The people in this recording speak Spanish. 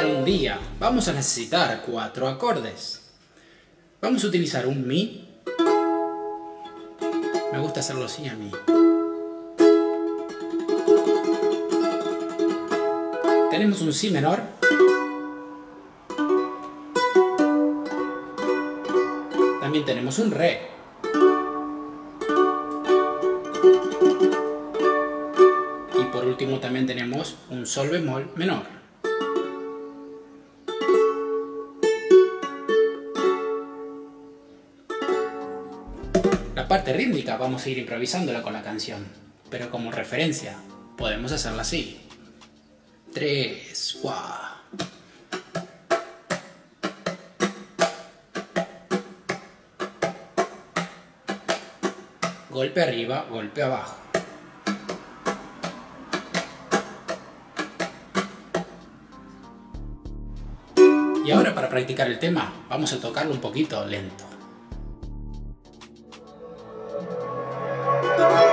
tocar un día, vamos a necesitar 4 acordes. Vamos a utilizar un Mi. Me gusta hacerlo así a mí. Tenemos un Si menor. También tenemos un Re. Y por último también tenemos un Sol bemol menor. La parte rítmica vamos a ir improvisándola con la canción, pero como referencia podemos hacerla así. 3, 4. Golpe arriba, golpe abajo. Y ahora para practicar el tema, vamos a tocarlo un poquito lento.